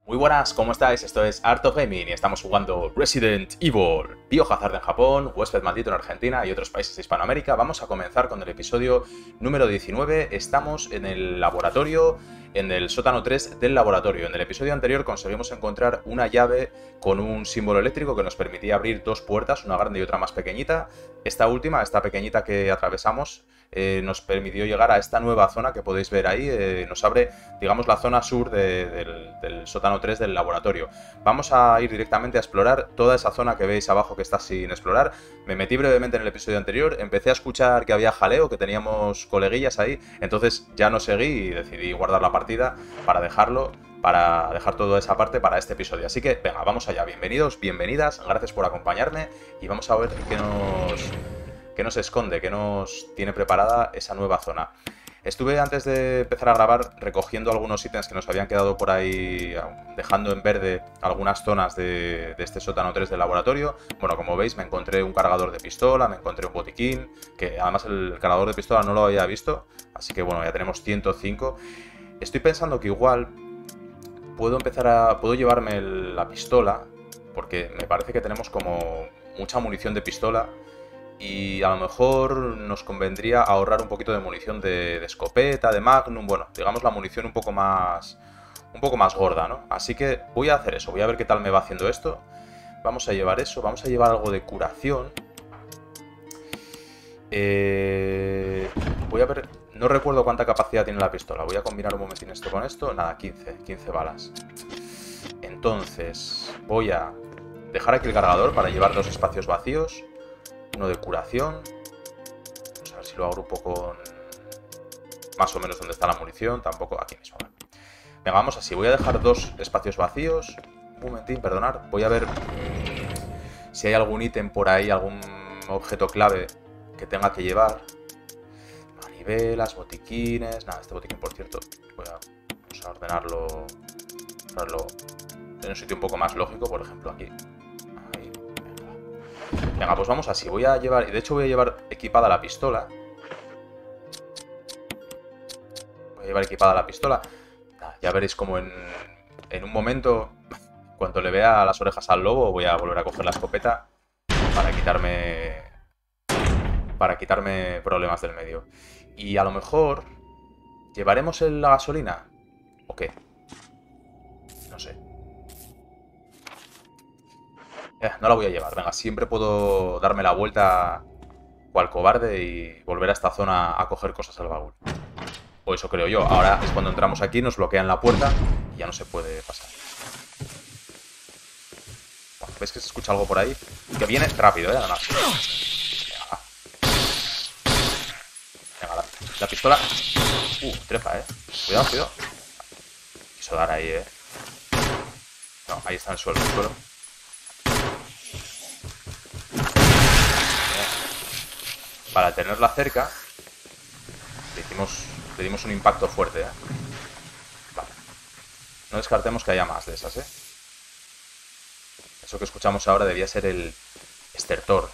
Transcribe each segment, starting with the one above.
Muy buenas, ¿cómo estáis? Esto es Art of Gaming y estamos jugando Resident Evil, Biohazard en Japón, Huésped Maldito en Argentina y otros países de Hispanoamérica. Vamos a comenzar con el episodio número 19. Estamos en el laboratorio, en el sótano 3 del laboratorio. En el episodio anterior conseguimos encontrar una llave con un símbolo eléctrico que nos permitía abrir dos puertas, una grande y otra más pequeñita. Esta última, esta pequeñita que atravesamos, nos permitió llegar a esta nueva zona que podéis ver ahí. Nos abre, digamos, la zona sur del sótano 3 del laboratorio. Vamos a ir directamente a explorar toda esa zona que veis abajo que está sin explorar. Me metí brevemente en el episodio anterior, empecé a escuchar que había jaleo, que teníamos coleguillas ahí, entonces ya no seguí y decidí guardar la partida para dejar toda esa parte para este episodio. Así que, venga, vamos allá. Bienvenidos, bienvenidas, gracias por acompañarme y vamos a ver qué nos esconde, qué nos tiene preparada esa nueva zona. Estuve antes de empezar a grabar recogiendo algunos ítems que nos habían quedado por ahí, dejando en verde algunas zonas de este sótano 3 del laboratorio. Bueno, como veis me encontré un cargador de pistola, me encontré un botiquín, que además el cargador de pistola no lo había visto, así que bueno, ya tenemos 105. Estoy pensando que igual puedo llevarme la pistola, porque me parece que tenemos como mucha munición de pistola. Y a lo mejor nos convendría ahorrar un poquito de munición de escopeta, de Magnum, bueno, digamos la munición un poco más gorda, ¿no? Así que voy a hacer eso, voy a ver qué tal me va haciendo esto. Vamos a llevar eso, vamos a llevar algo de curación. Voy a ver, no recuerdo cuánta capacidad tiene la pistola, voy a combinar un momentín esto con esto. Nada, 15 balas. Entonces, voy a dejar aquí el cargador para llevar dos espacios vacíos. Uno de curación. Vamos a ver si lo agrupo con más o menos donde está la munición. Tampoco aquí mismo. Venga, vamos así. Voy a dejar dos espacios vacíos. Un momentín, perdonad. Voy a ver si hay algún ítem por ahí, algún objeto clave que tenga que llevar. Manivelas, botiquines. Nada, este botiquín, por cierto, vamos a ordenarlo en un sitio un poco más lógico. Por ejemplo, aquí. Venga, pues vamos así. Voy a llevar, y de hecho voy a llevar equipada la pistola. Ya veréis como en un momento, cuando le vea las orejas al lobo, voy a volver a coger la escopeta para quitarme problemas del medio. Y a lo mejor, ¿llevaremos la gasolina? ¿O qué? No sé. No la voy a llevar. Venga, siempre puedo darme la vuelta cual cobarde y volver a esta zona a coger cosas al baúl. O eso creo yo. Ahora es cuando entramos aquí, nos bloquean la puerta y ya no se puede pasar. Bueno, ¿veis que se escucha algo por ahí? Que viene rápido, además. Venga, la pistola. Trepa, Cuidado, cuidado. Quiso dar ahí, No, ahí está en el suelo, Para tenerla cerca, le dimos un impacto fuerte, Vale. No descartemos que haya más de esas, Eso que escuchamos ahora debía ser el estertor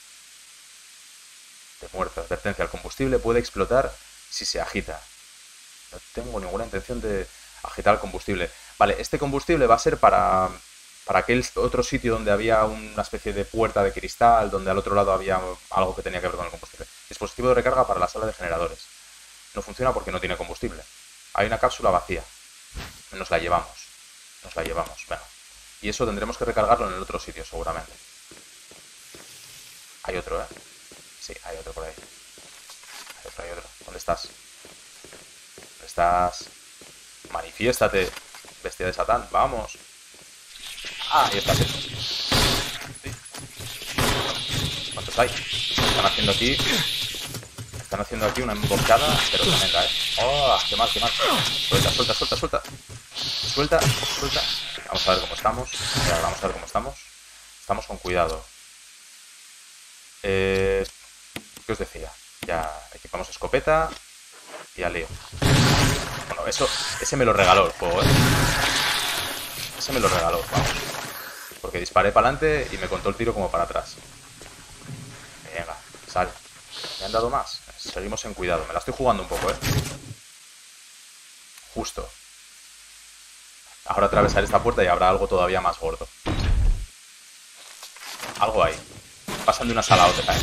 de muerte. Advertencia, el combustible puede explotar si se agita. No tengo ninguna intención de agitar el combustible. Vale, este combustible va a ser para aquel otro sitio donde había una especie de puerta de cristal, donde al otro lado había algo que tenía que ver con el combustible. Dispositivo de recarga para la sala de generadores. No funciona porque no tiene combustible. Hay una cápsula vacía. Nos la llevamos. Venga. Y eso tendremos que recargarlo en el otro sitio, seguramente. Hay otro, Sí, hay otro por ahí. Hay otro. ¿Dónde estás? Manifiéstate, bestia de Satán. Vamos. Ahí está. Sí. ¿Cuántos hay? Están haciendo aquí una emboscada, pero tremenda, ¡Oh! ¡Qué mal! Suelta. Vamos a ver cómo estamos. Estamos con cuidado. ¿Qué os decía? Ya equipamos escopeta y al lío. Bueno, ese me lo regaló el juego, vamos. Porque disparé para adelante y me contó el tiro como para atrás. Venga, sale. ¿Me han dado más? Seguimos en cuidado. Me la estoy jugando un poco, Justo. Ahora atravesar esta puerta y habrá algo todavía más gordo. Algo ahí. Pasan de una sala a otra, ¿eh?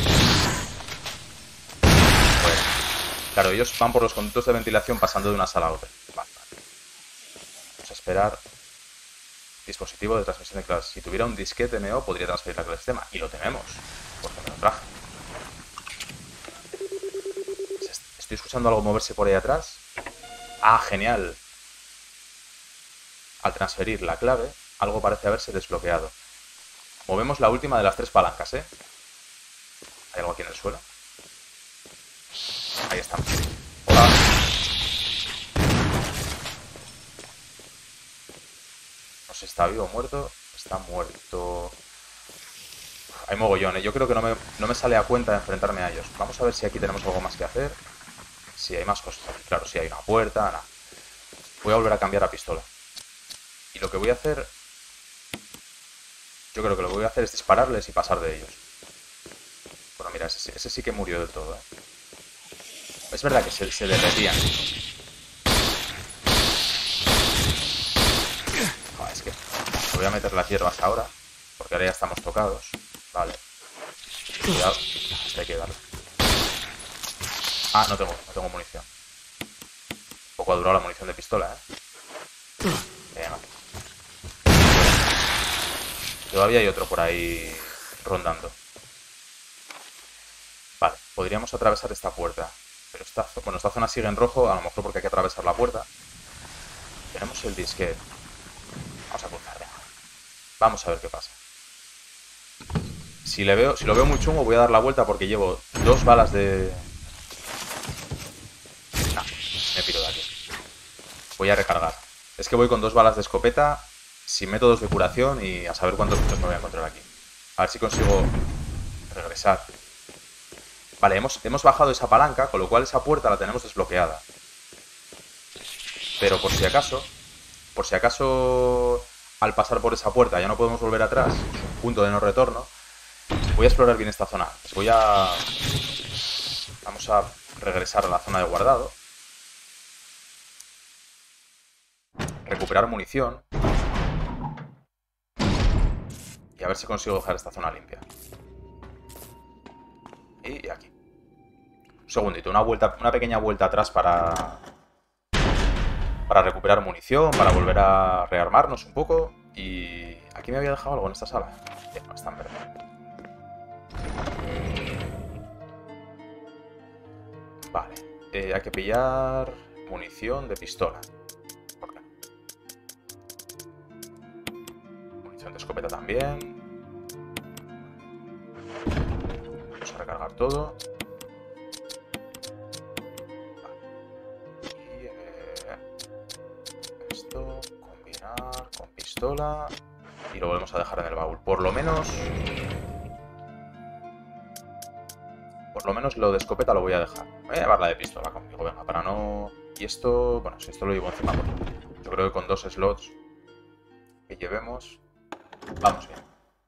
Bueno, claro, ellos van por los conductos de ventilación pasando de una sala a otra. Vale. Vamos a esperar. Dispositivo de transmisión de claves. Si tuviera un disquete MO podría transferir la clave del sistema. Y lo tenemos, porque me lo traje. Estoy escuchando algo moverse por ahí atrás. Ah, genial. Al transferir la clave, algo parece haberse desbloqueado. Movemos la última de las 3 palancas, ¿eh? ¿Hay algo aquí en el suelo? Ahí estamos. Hola. No sé si está vivo o muerto. Está muerto. Hay mogollón, ¿eh? Yo creo que no me sale a cuenta de enfrentarme a ellos. Vamos a ver si aquí tenemos algo más que hacer. Si hay más cosas aquí. Claro, si hay una puerta, nada. Voy a volver a cambiar a pistola. Y lo que voy a hacer... Yo creo que lo que voy a hacer es dispararles y pasar de ellos. Bueno, mira, ese sí que murió del todo, ¿eh? Es verdad que se derretían. Joder, es que... Me voy a meter las hierbas ahora. Porque ahora ya estamos tocados. Vale. Cuidado. Este hay que darle. Ah, no tengo munición. Un poco ha durado la munición de pistola, ¿eh? Venga. Todavía hay otro por ahí rondando. Vale, podríamos atravesar esta puerta. Pero esta zona sigue en rojo, a lo mejor porque hay que atravesar la puerta. Tenemos el disquete. Vamos a cruzar. Vamos a ver qué pasa. Si lo veo muy chungo, voy a dar la vuelta porque llevo 2 balas de... Nah, me piro de aquí. Voy a recargar. Es que voy con 2 balas de escopeta, sin métodos de curación y a saber cuántos bichos me voy a encontrar aquí. A ver si consigo regresar. Vale, hemos bajado esa palanca, con lo cual esa puerta la tenemos desbloqueada. Pero por si acaso al pasar por esa puerta ya no podemos volver atrás, punto de no retorno, voy a explorar bien esta zona. Vamos a regresar a la zona de guardado. Recuperar munición. Y a ver si consigo dejar esta zona limpia. Y aquí. Un segundito, una pequeña vuelta atrás para recuperar munición, para volver a rearmarnos un poco. Y aquí me había dejado algo en esta sala. No, está en verde. Vale. Hay que pillar munición de pistola. ¿Por qué? Munición de escopeta también. Vamos a recargar todo. Combinar con pistola y lo volvemos a dejar en el baúl. Por lo menos lo de escopeta lo voy a dejar. Voy a llevar la de pistola conmigo, venga, para no... Y esto, bueno, si esto lo llevo encima, pues yo creo que con 2 slots que llevemos vamos bien.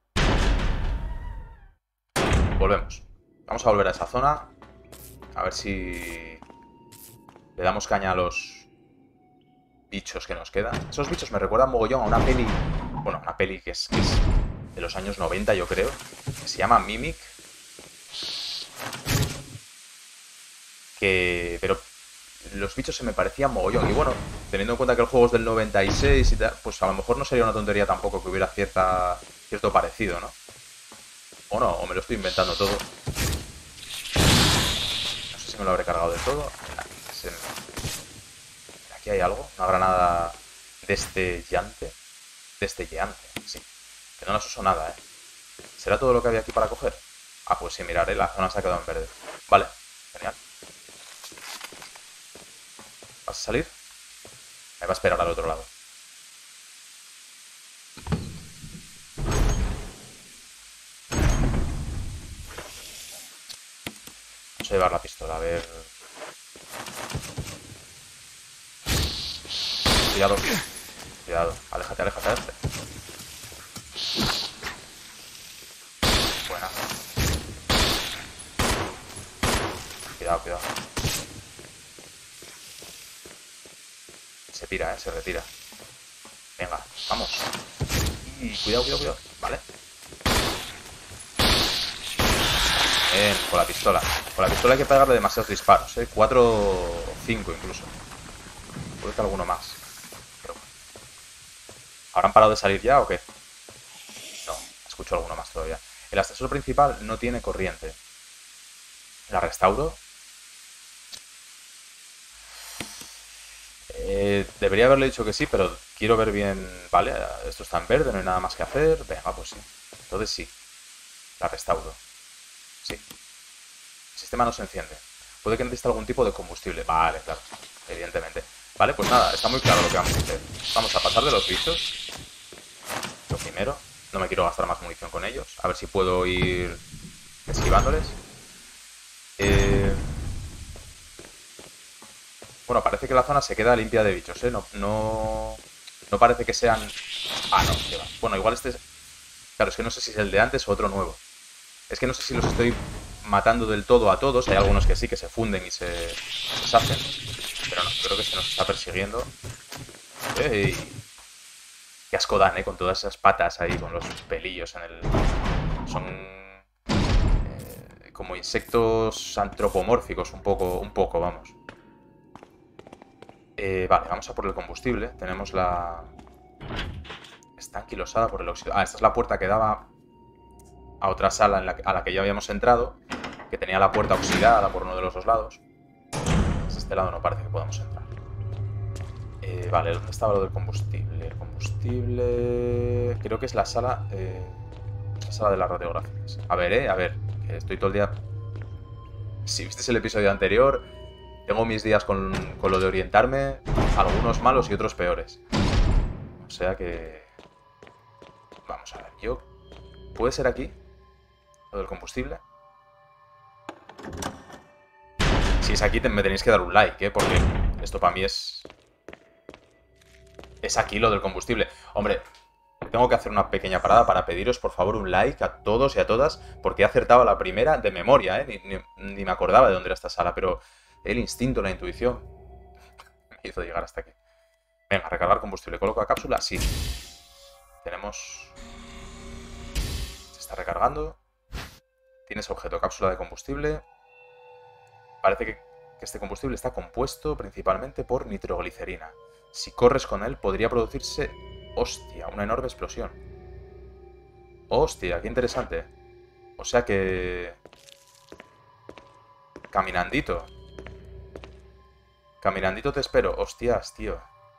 Volvemos. Vamos a volver a esa zona. A ver si le damos caña a los bichos que nos quedan. Esos bichos me recuerdan mogollón a una peli... Bueno, una peli que es de los años 90, yo creo. Que se llama Mimic. Pero los bichos se me parecían mogollón. Y bueno, teniendo en cuenta que el juego es del 96 y tal, pues a lo mejor no sería una tontería tampoco que hubiera cierto parecido, ¿no? O no, o me lo estoy inventando todo. No sé si me lo habré cargado de todo. Aquí hay algo, una granada destellante. Destellante, sí. Que no nos uso nada, ¿eh? ¿Será todo lo que había aquí para coger? Ah, pues sí, miraré, la zona se ha quedado en verde. Vale, genial. ¿Vas a salir? Me va a esperar al otro lado. Vamos a llevar la pistola, a ver... Cuidado. Cuidado. Aléjate, aléjate, aléjate. Buena. Cuidado, cuidado. Se tira, se retira. Venga, vamos. Y cuidado, cuidado, cuidado. Vale. Bien, con la pistola. Con la pistola hay que pegarle demasiados disparos, ¿eh? 4 o 5 incluso. Puede que alguno más. Pero bueno. ¿Habrán parado de salir ya o qué? No, escucho alguno más todavía. El ascensor principal no tiene corriente. ¿La restauro? Debería haberle dicho que sí, pero quiero ver bien... Vale, esto está en verde, no hay nada más que hacer. Venga, pues sí. Entonces sí. La restauro. Sí. El sistema no se enciende. Puede que necesite algún tipo de combustible. Vale, claro. Evidentemente. Vale, pues nada, está muy claro lo que vamos a hacer. Vamos a pasar de los bichos. Lo primero. No me quiero gastar más munición con ellos. A ver si puedo ir esquivándoles. Bueno, parece que la zona se queda limpia de bichos, ¿eh? No parece que sean... Ah, no, que va. Bueno, igual este es... Claro, es que no sé si es el de antes o otro nuevo. Es que no sé si los estoy matando del todo a todos. Hay algunos que sí, que se funden y se deshacen. Pero no, creo que se nos está persiguiendo. ¡Ey! Qué asco dan, ¿eh? Con todas esas patas ahí, con los pelillos en el... Son... como insectos antropomórficos, un poco, vamos. Vale, vamos a por el combustible. Tenemos la... Está anquilosada por el óxido. Ah, esta es la puerta que daba a otra sala a la que ya habíamos entrado, que tenía la puerta oxidada por uno de los dos lados. Desde este lado no parece que podamos entrar. Vale, ¿dónde estaba lo del combustible? El combustible... Creo que es la sala... la sala de las radiografías. A ver, que estoy todo el día... Si visteis el episodio anterior, tengo mis días con lo de orientarme, algunos malos y otros peores. O sea que... Vamos a ver, yo... ¿Puede ser aquí? Lo del combustible. Si es aquí, me tenéis que dar un like, ¿eh? Porque esto para mí es... Es aquí lo del combustible. Hombre, tengo que hacer una pequeña parada para pediros, por favor, un like a todos y a todas, porque he acertado la primera de memoria, ¿eh? Ni me acordaba de dónde era esta sala, pero el instinto, la intuición me hizo llegar hasta aquí. Venga, recargar combustible. ¿Coloco la cápsula? Sí. Tenemos... Se está recargando. Tienes objeto, cápsula de combustible. Parece que este combustible está compuesto principalmente por nitroglicerina. Si corres con él, podría producirse... ¡Hostia! Una enorme explosión. ¡Hostia! ¡Qué interesante! O sea que... Caminandito. Caminandito te espero. ¡Hostias, tío!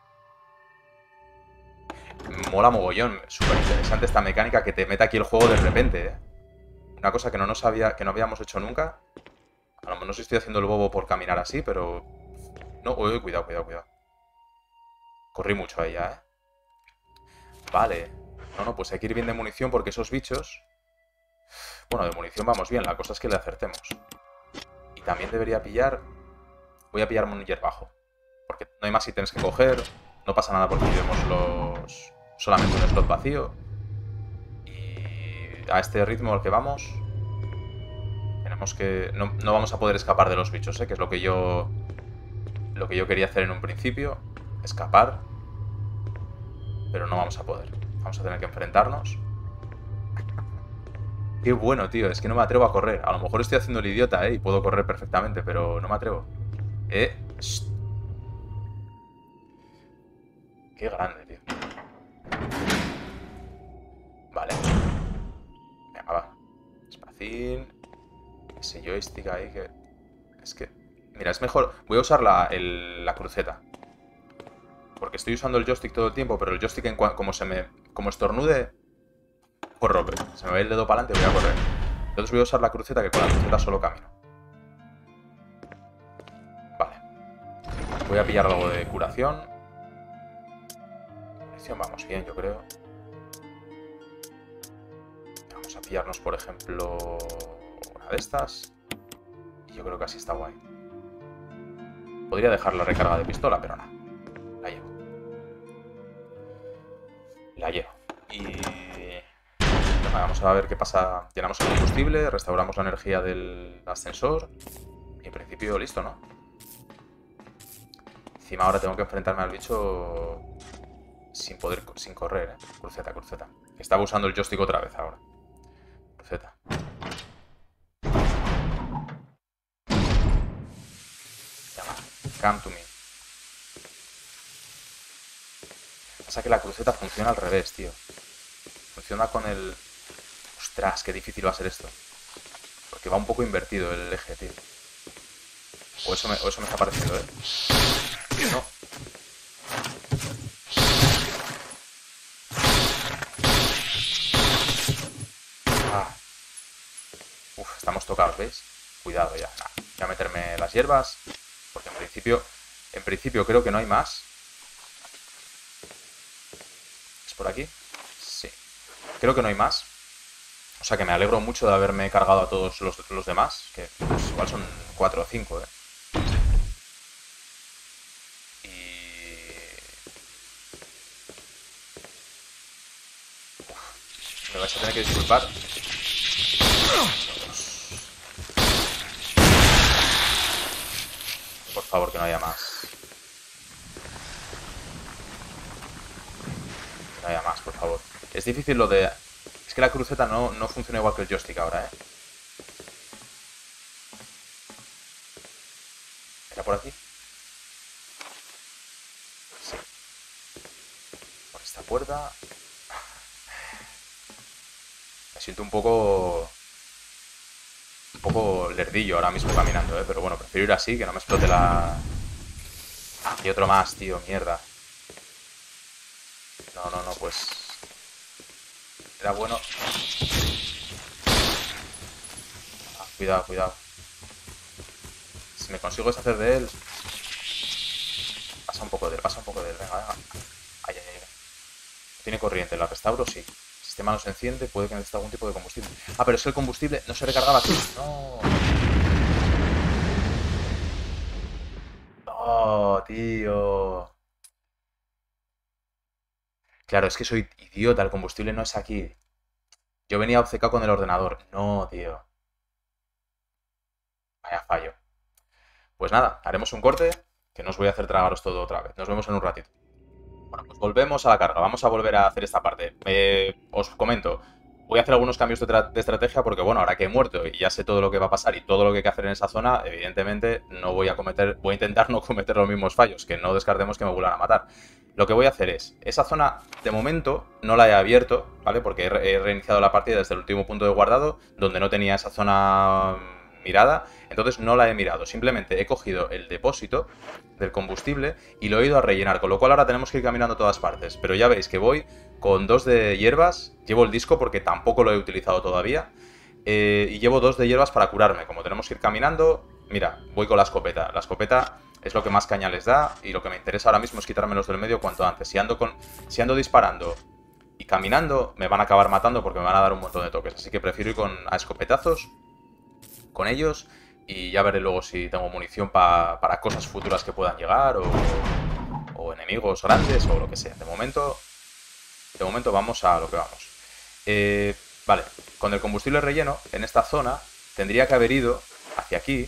Mola mogollón. Súper interesante esta mecánica que te mete aquí el juego de repente, ¿eh? Una cosa que no habíamos hecho nunca. A lo mejor no sé si estoy haciendo el bobo por caminar así, pero... No, uy, cuidado. Corrí mucho ahí ya, ¿eh? Vale. No, pues hay que ir bien de munición porque esos bichos... Bueno, de munición vamos bien, la cosa es que le acertemos. Y también debería pillar... Voy a pillarme un hierbajo. Porque no hay más ítems que coger. No pasa nada porque llevemos solamente un slot vacío. Y a este ritmo al que vamos... Tenemos que... No vamos a poder escapar de los bichos, ¿eh? Que es lo que yo quería hacer en un principio. Escapar. Pero no vamos a poder. Vamos a tener que enfrentarnos. Qué bueno, tío. Es que no me atrevo a correr. A lo mejor estoy haciendo el idiota, y puedo correr perfectamente, pero no me atrevo. Shh. Qué grande, tío. Vale. Venga, va. Espacín. Ese joystick ahí que... Es que... Mira, es mejor... Voy a usar la cruceta. Porque estoy usando el joystick todo el tiempo, pero el joystick como estornude... Corro, se me va el dedo para adelante, voy a correr. Entonces voy a usar la cruceta, que con la cruceta solo camino. Vale. Voy a pillar algo de curación. Vamos bien, yo creo. Vamos a pillarnos, por ejemplo, una de estas. Y yo creo que así está guay. Podría dejar la recarga de pistola, pero no. La llevo. La llevo. Y... Vamos a ver qué pasa. Llenamos el combustible, restauramos la energía del ascensor. Y en principio listo, ¿no? Encima ahora tengo que enfrentarme al bicho... sin correr, ¿eh? Cruceta, cruceta. Estaba usando el joystick otra vez ahora. Cruceta. Llama. Come to me. Pasa que la cruceta funciona al revés, tío. Funciona con el... Ostras, qué difícil va a ser esto. Porque va un poco invertido el eje, tío. O eso me está pareciendo, ¿eh? No. Ah. Uf, estamos tocados, ¿veis? Cuidado ya. Nah, voy a meterme las hierbas. Porque en principio creo que no hay más. ¿Es por aquí? Sí. Creo que no hay más. O sea que me alegro mucho de haberme cargado a todos los demás. Que pues, igual son 4 o 5, ¿eh? Me vais a tener que disculpar. Por favor, que no haya más. Que no haya más, por favor. Es difícil lo de... Es que la cruceta no funciona igual que el joystick ahora, ¿eh? ¿Era por aquí? Sí. Por esta puerta... Me siento un poco lerdillo ahora mismo caminando, ¿eh? Pero bueno, prefiero ir así, que no me explote la... Y otro más, tío, mierda. No, pues... Era bueno... Ah, cuidado, cuidado. Si me consigo deshacer de él... Pasa un poco de él, pasa un poco de él. Venga, venga. Ay. ¿Tiene corriente? ¿La restauro? Sí. El sistema no se enciende, puede que necesite algún tipo de combustible. Ah, pero es que el combustible no se recargaba aquí. No. Oh, tío. Claro, es que soy idiota, el combustible no es aquí. Yo venía obcecado con el ordenador. No, tío. Vaya fallo. Pues nada, haremos un corte, que no os voy a hacer tragaros todo otra vez. Nos vemos en un ratito. Bueno, pues volvemos a la carga. Vamos a volver a hacer esta parte. Os comento. Voy a hacer algunos cambios de estrategia porque, bueno, ahora que he muerto y ya sé todo lo que va a pasar y todo lo que hay que hacer en esa zona, evidentemente no voy a intentar no cometer los mismos fallos, que no descartemos que me vuelvan a matar. Lo que voy a hacer es, esa zona de momento no la he abierto, ¿vale? Porque he reiniciado la partida desde el último punto de guardado, donde no tenía esa zona mirada, entonces no la he mirado. Simplemente he cogido el depósito del combustible y lo he ido a rellenar, con lo cual ahora tenemos que ir caminando a todas partes. Pero ya veis que voy con 2 de hierbas, llevo el disco porque tampoco lo he utilizado todavía, y llevo 2 de hierbas para curarme. Como tenemos que ir caminando, mira, voy con la escopeta. La escopeta es lo que más caña les da y lo que me interesa ahora mismo es quitármelos del medio cuanto antes. Si ando disparando y caminando, me van a acabar matando porque me van a dar un montón de toques. Así que prefiero ir a escopetazos con ellos y ya veré luego si tengo munición para cosas futuras que puedan llegar o enemigos grandes o lo que sea. De momento vamos a lo que vamos. Vale, con el combustible relleno en esta zona tendría que haber ido hacia aquí.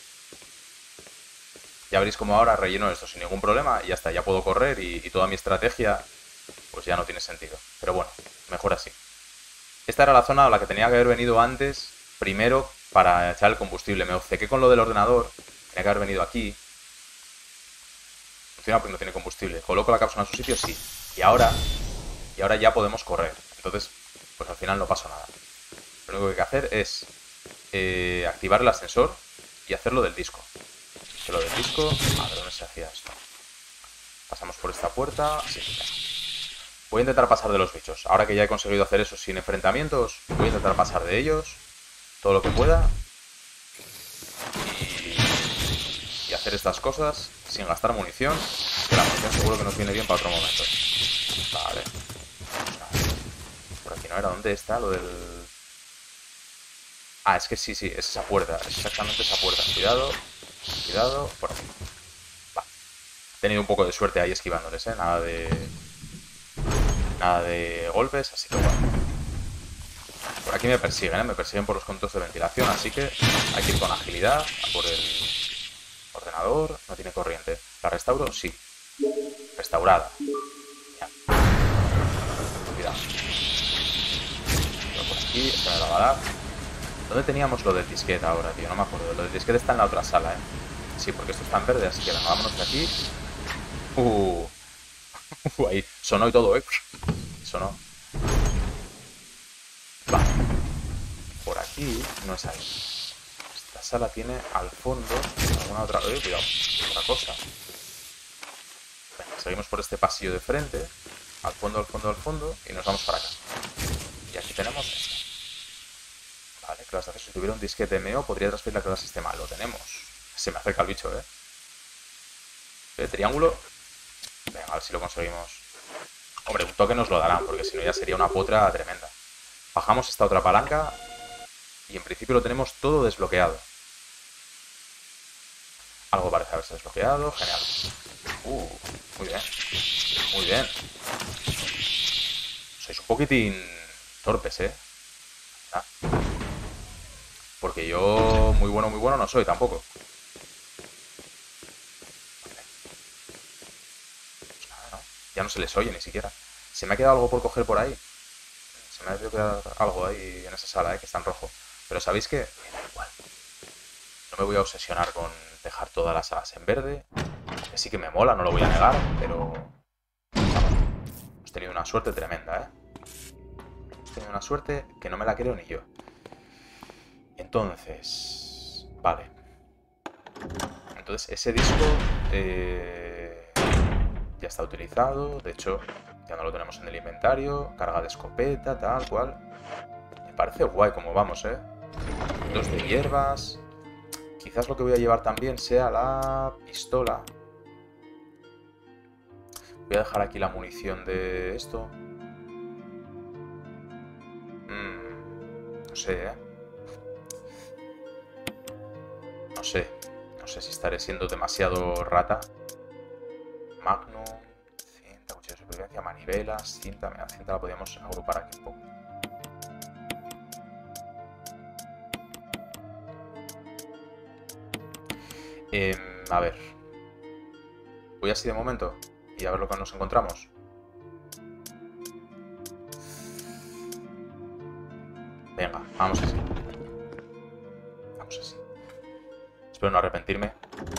Ya veréis como ahora relleno esto sin ningún problema y ya está, ya puedo correr y toda mi estrategia pues ya no tiene sentido. Pero bueno, mejor así. Esta era la zona a la que tenía que haber venido antes, primero, para echar el combustible. Me obcequé con lo del ordenador, tenía que haber venido aquí. Funciona porque no tiene combustible. Coloco la cápsula en su sitio, sí. Y ahora ya podemos correr. Entonces, pues al final no pasa nada. Lo único que hay que hacer es activar el ascensor y hacerlo del disco. Hacerlo del disco. A ver, ¿dónde se hacía esto? Pasamos por esta puerta. Sí, ya. Voy a intentar pasar de los bichos. Ahora que ya he conseguido hacer eso sin enfrentamientos, voy a intentar pasar de ellos todo lo que pueda y hacer estas cosas sin gastar munición, que la munición seguro que nos viene bien para otro momento. Vale. Por aquí no era. ¿Dónde está lo del...? Ah, es que sí, es esa puerta. Es exactamente esa puerta. Cuidado, por aquí. Va. He tenido un poco de suerte ahí esquivándoles, ¿eh? Nada de golpes, así que bueno. Por aquí me persiguen por los conductos de ventilación, así que hay que ir con agilidad a por el ordenador. No tiene corriente. ¿La restauro? Sí. Restaurada. Ya. aquí, esto me lo va a dar. ¿Dónde teníamos lo del disquete ahora, tío? No me acuerdo. Lo del disquete está en la otra sala, ¿eh? Sí, porque esto está en verde, así que venga, vámonos de aquí. Ahí sonó y todo, ¿eh? Sonó. Vale. Por aquí no es ahí. Esta sala tiene al fondo alguna otra... cuidado, otra cosa. Venga, seguimos por este pasillo de frente. Al fondo, al fondo, al fondo. Y nos vamos para acá. Y aquí tenemos esto. Vale, clase de acceso. Si tuviera un disquete MEO, podría transferir la clave al sistema. Lo tenemos. Se me acerca el bicho, ¿eh? Triángulo. Venga, a ver si lo conseguimos. Hombre, un toque nos lo darán, porque si no ya sería una potra tremenda. Bajamos esta otra palanca. Y en principio lo tenemos todo desbloqueado. Algo parece haberse desbloqueado. Genial. Muy bien. Muy bien. Sois un poquitín torpes, ¿eh? Ah. Porque yo muy bueno no soy tampoco. Pues nada, ¿no? Ya no se les oye ni siquiera. Se me ha quedado algo por coger por ahí. Se me ha quedado algo ahí en esa sala, que está en rojo. Pero ¿sabéis qué? Me da igual. No me voy a obsesionar con dejar todas las salas en verde. Que sí que me mola, no lo voy a negar, pero... Vamos, hemos tenido una suerte tremenda, ¿eh? Hemos tenido una suerte que no me la creo ni yo. Entonces... Vale. Entonces, ese disco... ya está utilizado. De hecho, ya no lo tenemos en el inventario. Carga de escopeta, tal cual. Me parece guay como vamos, ¿eh? 2 de hierbas. Quizás lo que voy a llevar también sea la pistola. Voy a dejar aquí la munición de esto. No sé, ¿eh? No sé. No sé si estaré siendo demasiado rata. Magnum, cinta, cuchillo de supervivencia, manivelas, cinta. Mira, cinta la podíamos agrupar aquí un poco. A ver. Voy así de momento y a ver lo que nos encontramos. Venga, vamos así. Vamos así. Espero no arrepentirme.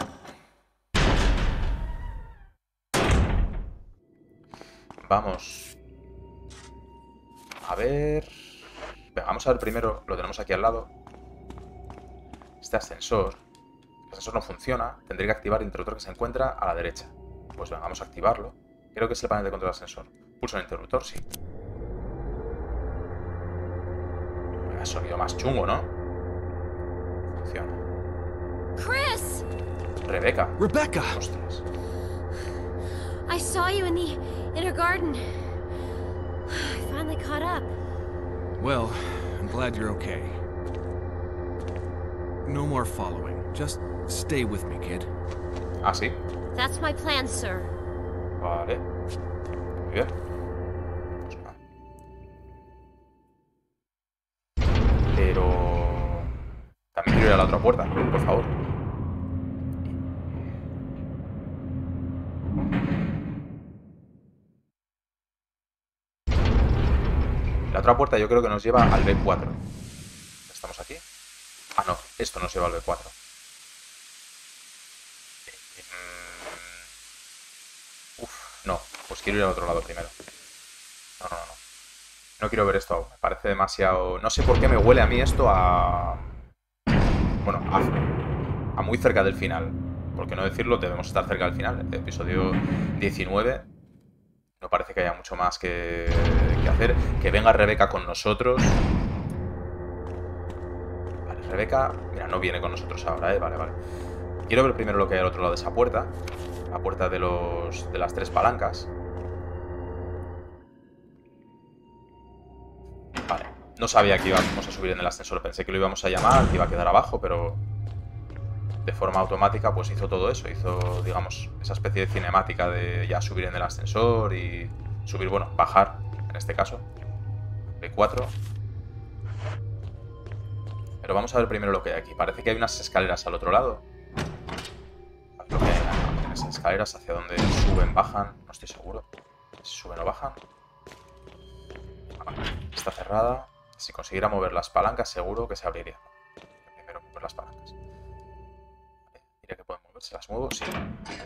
Vamos. A ver... Venga, vamos a ver primero. Lo tenemos aquí al lado. Este ascensor. El ascensor no funciona. Tendré que activar el interruptor que se encuentra a la derecha. Pues venga, vamos a activarlo. Creo que es el panel de control del ascensor. Pulso el interruptor, sí. Venga, sonido más chungo, ¿no? Funciona. Chris! Rebecca. Rebecca! Ostras. I saw you in the inner garden. I finally caught up. Well, I'm glad you're okay. No more following. Just stay with me, kid. Ah, sí. That's my plan, sir. Vale. Muy bien. Pues nada. Pero... También quiero ir a la otra puerta, por favor. La otra puerta yo creo que nos lleva al B4. ¿Estamos aquí? Ah, no. Esto nos lleva al B4. No. Pues quiero ir al otro lado primero. No. No quiero ver esto aún. Me parece demasiado... No sé por qué me huele a mí esto a... Bueno, a muy cerca del final. Por qué no decirlo, debemos estar cerca del final. Episodio 19. No parece que haya mucho más que hacer. Que venga Rebecca con nosotros. Vale, Rebecca... Mira, no viene con nosotros ahora, Vale. Quiero ver primero lo que hay al otro lado de esa puerta. La puerta de las 3 palancas. Vale. No sabía que íbamos a subir en el ascensor. Pensé que lo íbamos a llamar, que iba a quedar abajo, pero... De forma automática, pues hizo todo eso. Hizo, digamos, esa especie de cinemática de ya subir en el ascensor y subir, bueno, bajar, en este caso. B4. Pero vamos a ver primero lo que hay aquí. Parece que hay unas escaleras al otro lado. Lo que hay en esas escaleras, hacia donde suben, bajan. No estoy seguro si suben o bajan. Está cerrada. Si consiguiera mover las palancas, seguro que se abriría. Primero mover las palancas. Diría que pueden moverse. ¿Las muevo? Sí.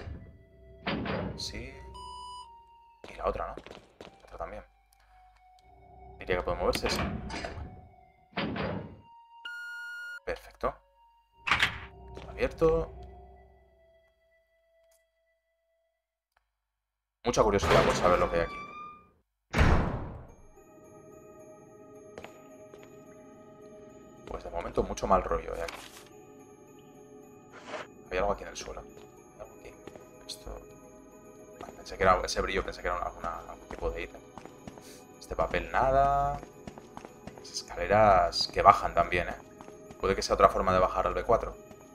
Sí. Y la otra, ¿no? La otra también. Diría que puede moverse, sí. Perfecto. Abierto. Mucha curiosidad por saber lo que hay aquí. Pues de momento mucho mal rollo hay aquí. Hay algo aquí en el suelo. Hay algo aquí. Esto... Pensé que era ese brillo, pensé que era algún tipo de ítem. Este papel nada. Las escaleras que bajan también, ¿eh? Puede que sea otra forma de bajar al B4.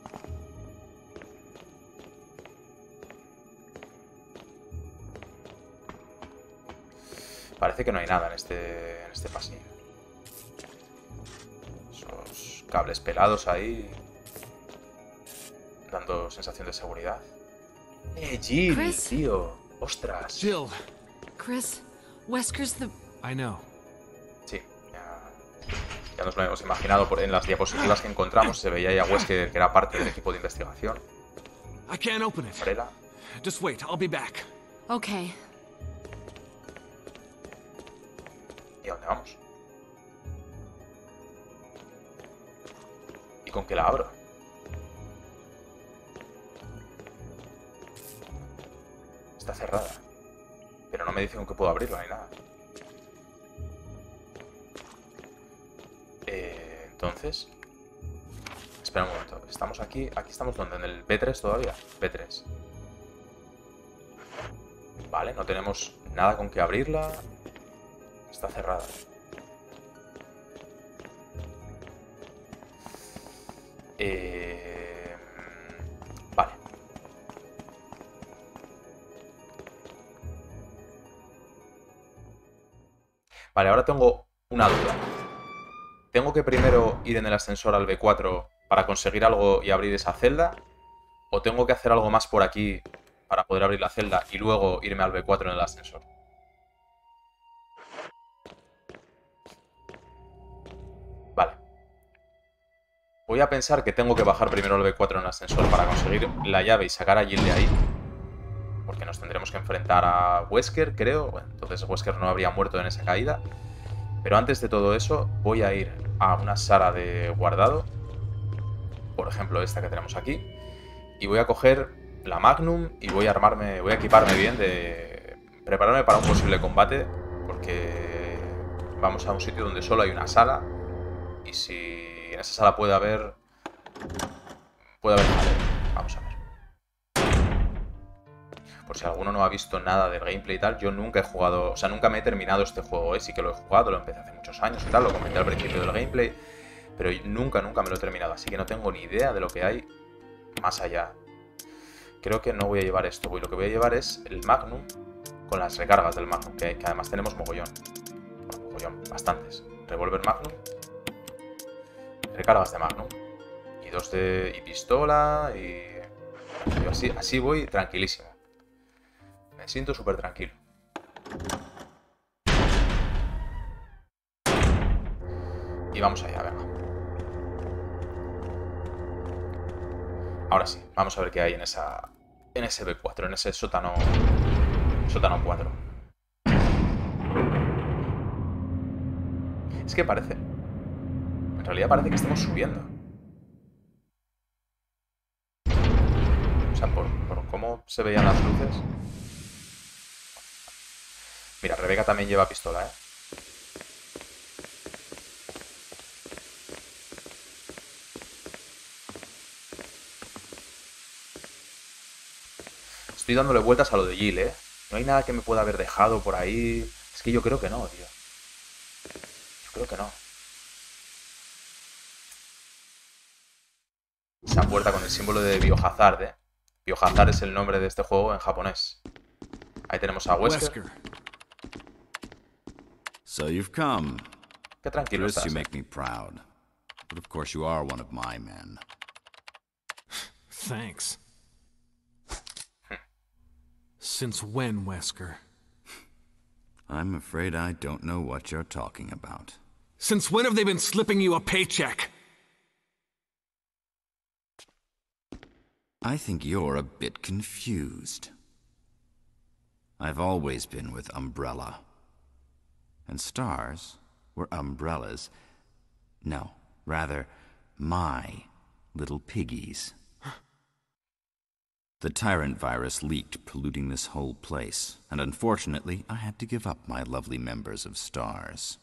Parece que no hay nada en este pasillo. Esos cables pelados ahí, dando sensación de seguridad. Jill, Chris? tío. Ostras. Jill, Chris, Wesker's the... I know. Sí, ya nos lo hemos imaginado. En las diapositivas que encontramos se veía ya Wesker, que era parte del equipo de investigación. I can't open it. Umbrella. Just wait, I'll be back. Okay. ¿Y a dónde vamos? ¿Y con qué la abro? Está cerrada. Pero no me dicen con qué puedo abrirla ni nada. Entonces... Espera un momento. Estamos aquí. Aquí estamos donde, en el B3 todavía. B3. Vale, no tenemos nada con qué abrirla. Está cerrada. Vale. Vale, ahora tengo una duda. ¿Tengo que primero ir en el ascensor al B4 para conseguir algo y abrir esa celda? ¿O tengo que hacer algo más por aquí para poder abrir la celda y luego irme al B4 en el ascensor? Vale. Voy a pensar que tengo que bajar primero al B4 en el ascensor para conseguir la llave y sacar a Jill de ahí. Porque nos tendremos que enfrentar a Wesker, creo. Bueno, entonces Wesker no habría muerto en esa caída. Pero antes de todo eso, voy a ir a una sala de guardado. Por ejemplo, esta que tenemos aquí. Y voy a coger la Magnum y voy a armarme, voy a equiparme bien de... Prepararme para un posible combate. Porque vamos a un sitio donde solo hay una sala. Y si en esa sala puede haber... Vamos a ver. Por si alguno no ha visto nada del gameplay y tal, yo nunca he jugado... O sea, nunca me he terminado este juego, ¿eh? Sí que lo he jugado, lo empecé hace muchos años y tal, lo comenté al principio del gameplay. Pero nunca me lo he terminado, así que no tengo ni idea de lo que hay más allá. Creo que no voy a llevar esto, lo que voy a llevar es el Magnum con las recargas del Magnum, que además tenemos mogollón. Bueno, mogollón, bastantes. Revólver Magnum. Recargas de Magnum. Y dos de... y pistola y... Yo así voy tranquilísimo. Me siento súper tranquilo. Y vamos allá, venga. Ahora sí, vamos a ver qué hay en ese B4, en ese sótano 4. Es que parece... En realidad parece que estamos subiendo. O sea, por cómo se veían las luces. Mira, Rebeca también lleva pistola, ¿eh? Estoy dándole vueltas a lo de Jill, ¿eh? No hay nada que me pueda haber dejado por ahí. Es que yo creo que no, tío. Yo creo que no. Esa puerta con el símbolo de Biohazard, ¿eh? Biohazard es el nombre de este juego en japonés. Ahí tenemos a Wesker. So you've come. Qué tranquilo Chris, estás, you ¿eh? make me proud. But of course you are one of my men. Thanks. Since when, Wesker? I'm afraid I don't know what you're talking about. Since when have they been slipping you a paycheck? I think you're a bit confused. I've always been with Umbrella. And stars were Umbrella's. No, rather, my little piggies. The Tyrant virus leaked, polluting this whole place, and unfortunately, I had to give up my lovely members of Stars.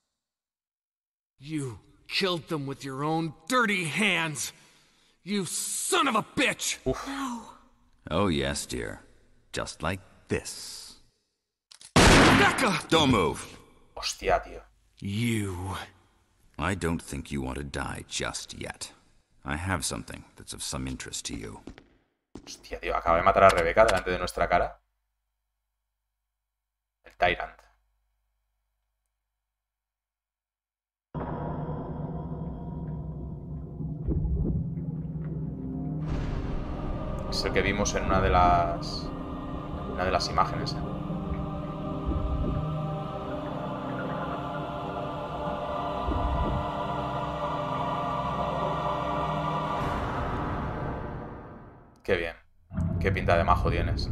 You killed them with your own dirty hands! You son of a bitch! No. Oh yes, dear. Just like this. Becca! Don't move! Hostia, tío. You... I don't think you want to die just yet. I have something that's of some interest to you. Hostia, tío. Acaba de matar a Rebecca delante de nuestra cara. El Tyrant. Es el que vimos en una de las imágenes. Qué bien. Qué pinta de majo tienes.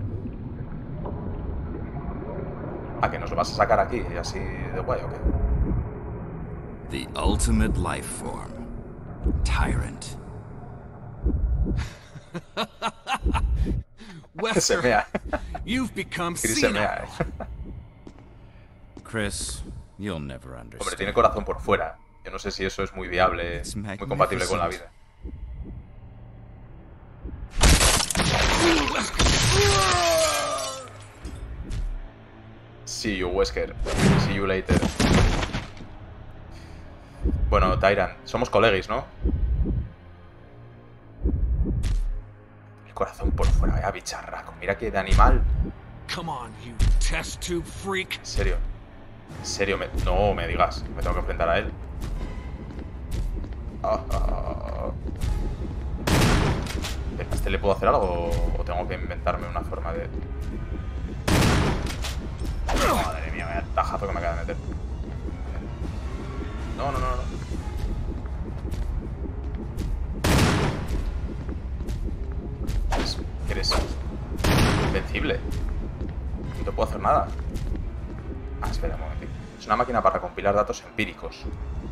¿A que nos lo vas a sacar aquí así de guay o qué? The ultimate life form. Tyrant. Se Wesker, mea. you've become Chris se mea, senile. Chris, you'll never Hombre, understand. tiene corazón por fuera. Yo no sé si eso es muy viable, muy compatible con la vida. See you, Wesker. See you later. Bueno, Tyrant, somos colegis, ¿no? El corazón por fuera, vaya bicharraco. Mira que de animal. Come on, you test tube freak. En serio. En serio, no me digas. Me tengo que enfrentar a él. ¿A este le puedo hacer algo o tengo que inventarme una forma de...? Madre mía, vaya tajazo que me acaba de meter. No, no, no, no. Eres invencible. No te puedo hacer nada. Ah, espera un momentito. Es una máquina para compilar datos empíricos.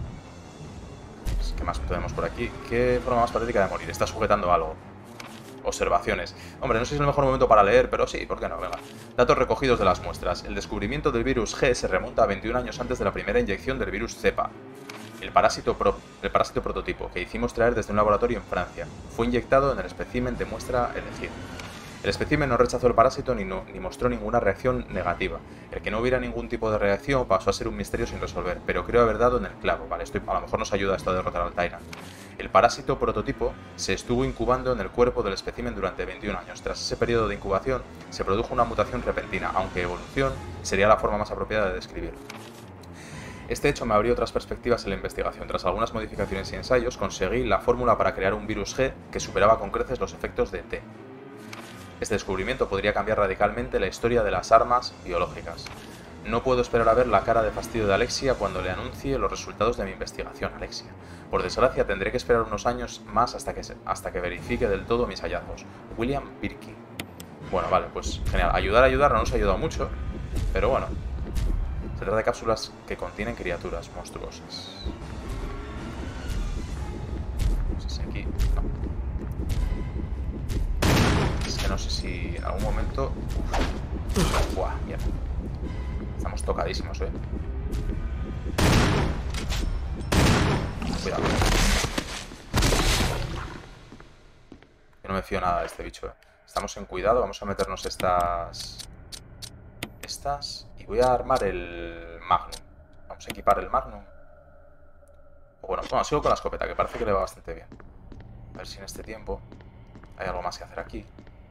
¿Qué más tenemos por aquí? ¿Qué forma más patética de morir? Está sujetando algo. Observaciones. Hombre, no sé si es el mejor momento para leer, pero sí, ¿por qué no? Venga. Datos recogidos de las muestras. El descubrimiento del virus G se remonta a 21 años antes de la primera inyección del virus Zepa. El parásito prototipo, que hicimos traer desde un laboratorio en Francia, fue inyectado en el espécimen de muestra elegido. El espécimen no rechazó el parásito ni mostró ninguna reacción negativa. El que no hubiera ningún tipo de reacción pasó a ser un misterio sin resolver, pero creo haber dado en el clavo. Vale, a lo mejor nos ayuda esto a derrotar al Tyrant. El parásito prototipo se estuvo incubando en el cuerpo del espécimen durante 21 años. Tras ese periodo de incubación se produjo una mutación repentina, aunque evolución sería la forma más apropiada de describirlo. Este hecho me abrió otras perspectivas en la investigación. Tras algunas modificaciones y ensayos, conseguí la fórmula para crear un virus G que superaba con creces los efectos de T. Este descubrimiento podría cambiar radicalmente la historia de las armas biológicas. No puedo esperar a ver la cara de fastidio de Alexia cuando le anuncie los resultados de mi investigación, Alexia. Por desgracia, tendré que esperar unos años más hasta que verifique del todo mis hallazgos. William Birkin. Bueno, vale, pues genial. Ayudar no nos ha ayudado mucho, pero bueno. Se trata de cápsulas que contienen criaturas monstruosas. No sé si aquí... No. Es que no sé si en algún momento... Buah, mierda. Estamos tocadísimos, Cuidado. Yo no me fío nada de este bicho, Estamos en cuidado, vamos a meternos estas... Y voy a armar el Magnum. Vamos a equipar el Magnum. Bueno, sigo con la escopeta, que parece que le va bastante bien. A ver si en este tiempo hay algo más que hacer aquí.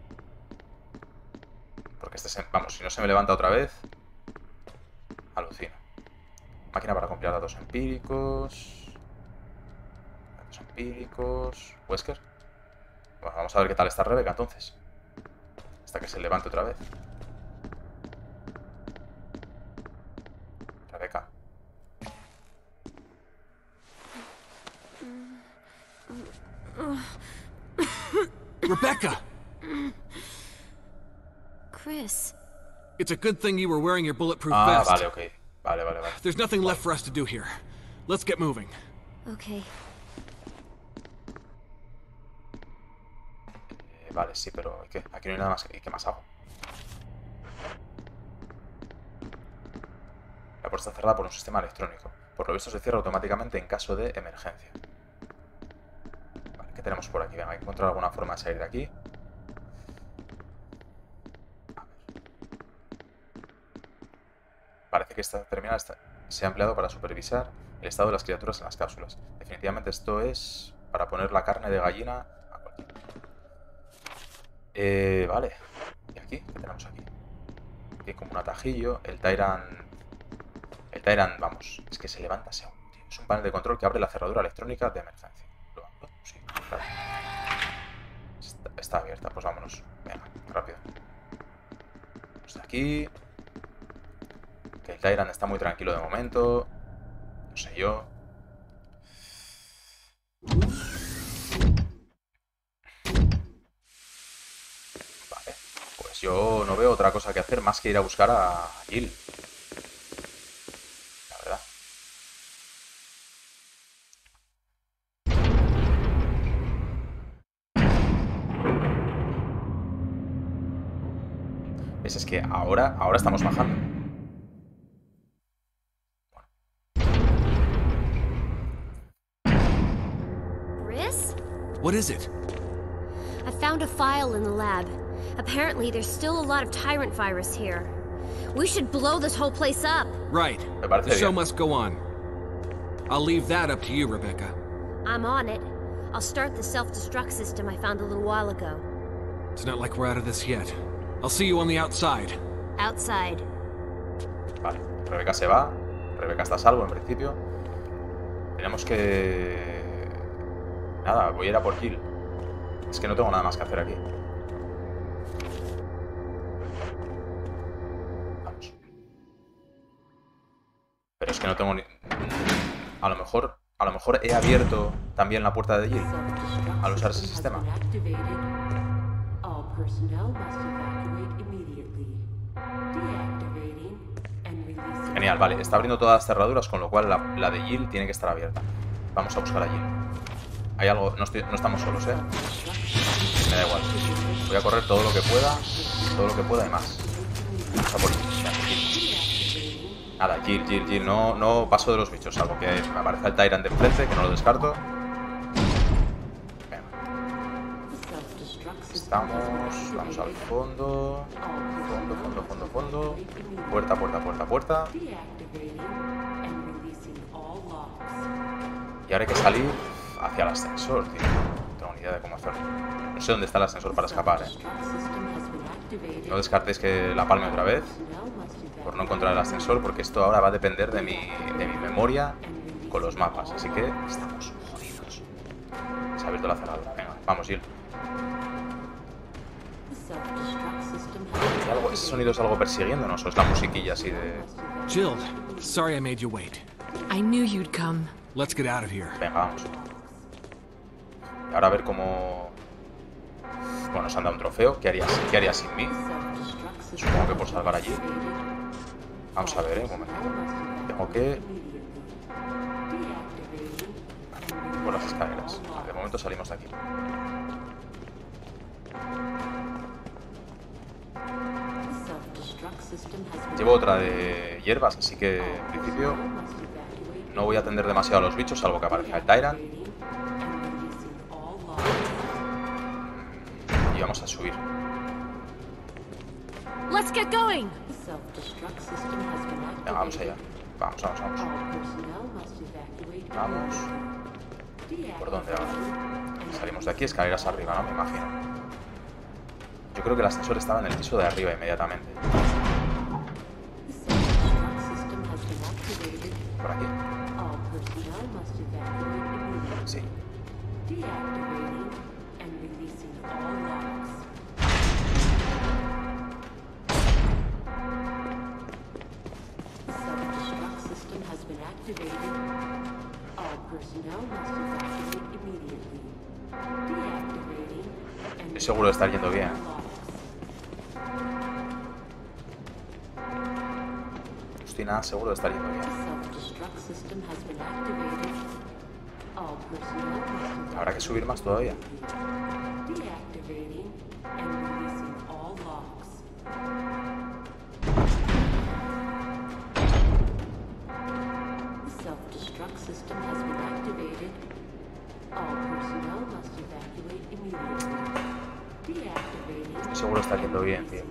Porque vamos, si no se me levanta otra vez, alucino. Máquina para compilar datos empíricos. Wesker. Bueno, vamos a ver qué tal está Rebecca entonces. Hasta que se levante otra vez. Rebecca. Rebecca! Chris. It's a good thing you were wearing your bulletproof Ah, vest. vale, ok. Vale. There's nothing left for us to do here. Let's get moving. Okay. Vale, sí, pero ¿qué? Aquí no hay nada más. ¿Y qué más hago? La puerta está cerrada por un sistema electrónico. Por lo visto se cierra automáticamente en caso de emergencia. Vale, ¿qué tenemos por aquí? Venga, hay que encontrar alguna forma de salir de aquí. A ver. Parece que esta terminal se ha empleado para supervisar el estado de las criaturas en las cápsulas. Definitivamente esto es para poner la carne de gallina a cualquiera. Vale. ¿Y aquí? ¿Qué tenemos aquí? Aquí hay como un atajillo. El Tyrant, vamos, es que se levanta segundo, tío. Es un panel de control que abre la cerradura electrónica de emergencia. ¿Lo abro? Sí, claro. Está abierta, pues vámonos. Venga, rápido. Vamos de aquí. Que el Tyrant está muy tranquilo de momento. No sé yo. Vale, pues yo no veo otra cosa que hacer más que ir a buscar a Jill. La verdad. Es que ahora estamos bajando. Chris? What is it? I found a file in the lab. Apparently, there's still a lot of Tyrant virus here. We should blow this whole place up. Right. Me parece The show bien. must go on. I'll leave that up to you, Rebecca. I'm on it. I'll start the self-destruct system I found a little while ago. It's not like we're out of this yet. I'll see you on the outside. Outside. Vale, Rebeca se va. Rebeca está a salvo en principio. Tenemos que... Nada, voy a ir a por Jill. Es que no tengo nada más que hacer aquí. Vamos. Pero es que no tengo ni... A lo mejor he abierto también la puerta de Jill al usar ese sistema. Genial, vale, está abriendo todas las cerraduras, con lo cual la de Jill tiene que estar abierta. Vamos a buscar a Jill. Hay algo, no estamos solos, ¿eh? Me da igual. Voy a correr todo lo que pueda y más. Vamos a por Jill. Nada, Jill, no paso de los bichos, salvo que me aparezca el Tyrant de enfrente, que no lo descarto. Venga. Vamos al fondo. Fondo. Puerta. Y ahora hay que salir hacia el ascensor, tío. No tengo ni idea de cómo hacerlo. No sé dónde está el ascensor para escapar, No descartéis que la palme otra vez por no encontrar el ascensor, porque esto ahora va a depender de mi memoria con los mapas. Así que estamos jodidos. Se ha abierto la cerradura. Venga, vamos, Jill. ¿Ese sonido es algo persiguiéndonos o es la musiquilla así de...? Jill, sorry I made you wait. I knew you'd come. Let's get out of here. Venga, vamos. Y ahora a ver cómo... Bueno, nos han dado un trofeo. ¿Qué harías sin mí? Supongo que por salvar allí. Vamos a ver, un momento. Tengo que... Vale, por las escaleras. De momento salimos de aquí. Llevo otra de hierbas, así que en principio no voy a atender demasiado a los bichos, salvo que aparezca el Tyrant. Y vamos a subir. Let's get going. Venga, vamos allá. Vamos. Vamos. ¿Por dónde ahora? Salimos de aquí, escaleras arriba, ¿no? Me imagino. Yo creo que el ascensor estaba en el piso de arriba inmediatamente. Por aquí. Sí. Estoy seguro de estar yendo bien. No estoy nada seguro de estar yendo bien. Habrá que subir más todavía. Estoy seguro de estar yendo bien, tío.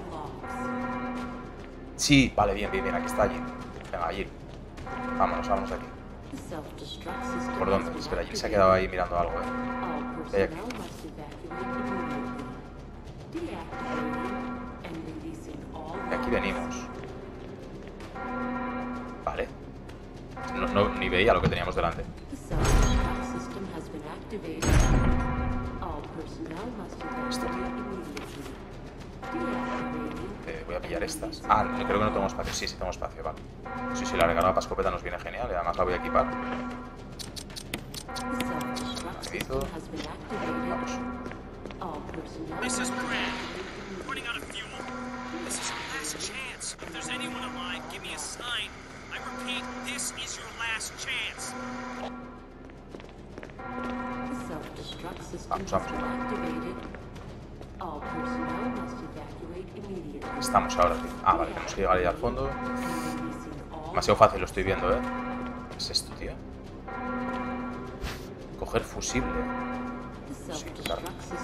Sí, vale, bien, bien, bien. Aquí está allí. Venga, allí. Vámonos, vámonos aquí. ¿Por dónde? Espera, allí se ha quedado ahí mirando algo, ¿Qué hay aquí? Y aquí venimos. Vale. No, ni veía lo que teníamos delante. Esto, voy a pillar estas. Ah, creo que no tengo espacio. Sí, sí tengo espacio, vale. Sí, sí, la recarga para escopeta nos viene genial y además la voy a equipar. Rapidito. Vamos. This is Brad. Running out of fuel. This is your last chance. If there's anyone alive, give me a sign. I repeat, this is your last chance. Vamos, vamos. Estamos ahora, tío. Ah, vale, tenemos que llegar ahí al fondo. Demasiado fácil, lo estoy viendo, ¿Qué es esto, tío? Coger fusible. Sí, claro.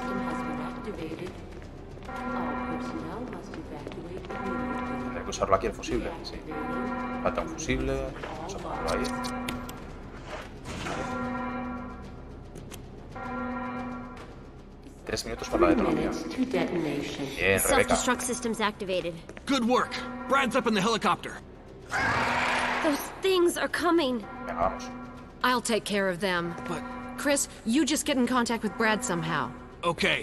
Tendré que usarlo aquí el fusible, sí. Falta un fusible. Vamos a ponerlo ahí. 3 minutos para la detonación. Bien, Rebecca. Self-destruct system's activated. Good work. Brad's up in the helicopter. Those things are coming. Venga, vamos. I'll take care of them. But, Chris, you just get in contact with Brad somehow. Okay.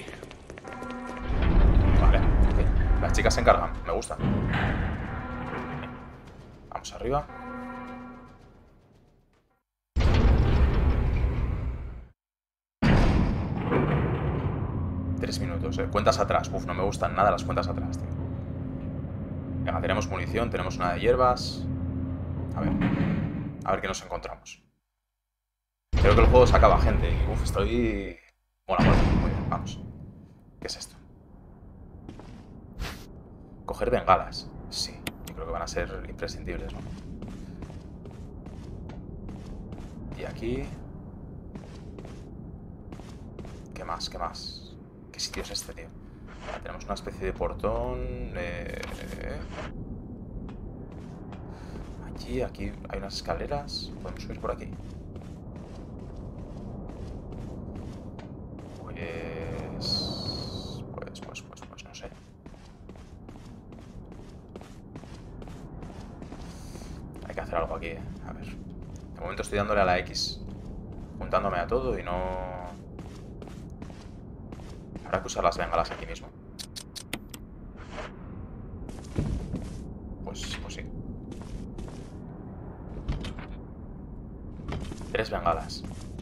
Vale, ok. Las chicas se encargan, me gusta. Vamos arriba. Tres minutos, Cuentas atrás. Uf, no me gustan nada las cuentas atrás, tío. Venga, tenemos munición, tenemos una de hierbas. A ver qué nos encontramos. Creo que el juego se acaba, gente. Uf, estoy... Bueno, muy bien, vamos. ¿Qué es esto? Coger bengalas. Sí, yo creo que van a ser imprescindibles, ¿no? Y aquí... ¿Qué más? ¿Qué más? ¿Qué sitio es este, tío? Vale, tenemos una especie de portón. Aquí hay unas escaleras. Podemos subir por aquí. Pues no sé. Hay que hacer algo aquí, A ver. De momento estoy dándole a la X, juntándome a todo y no... Habrá que usar las bengalas aquí mismo. Pues sí. 3 bengalas.